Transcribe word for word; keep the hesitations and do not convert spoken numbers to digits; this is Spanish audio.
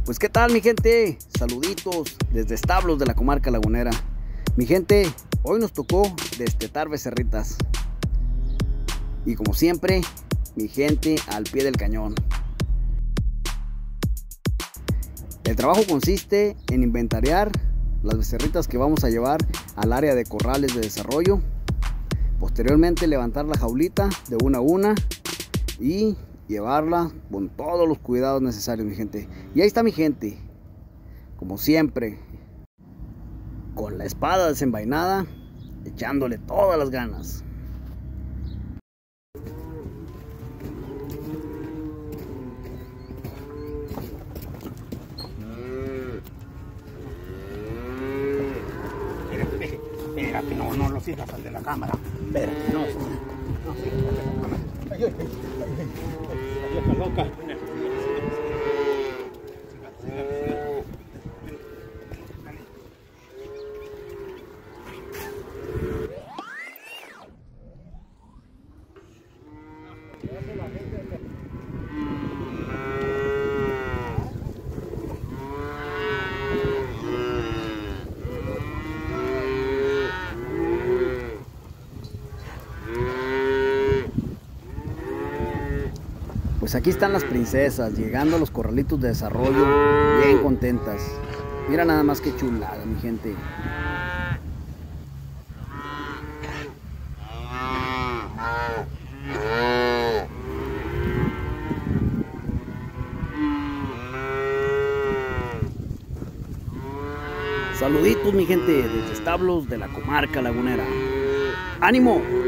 Pues qué tal mi gente, saluditos desde establos de la comarca lagunera. Mi gente, hoy nos tocó destetar becerritas. Y como siempre, mi gente al pie del cañón. El trabajo consiste en inventariar las becerritas que vamos a llevar al área de corrales de desarrollo. Posteriormente levantar la jaulita de una a una y llevarla con todos los cuidados necesarios, mi gente. Y ahí está mi gente, como siempre, con la espada desenvainada, echándole todas las ganas. Espérate, espérate, no, no lo sigas al de la cámara. Espérate, no, no sigas al de la cámara. Ay, ay, ay, ay, ay, vieja loca. Pues aquí están las princesas, llegando a los corralitos de desarrollo, bien contentas. Mira nada más que chulada, mi gente. Saluditos, mi gente, desde establos de la comarca lagunera. ¡Ánimo!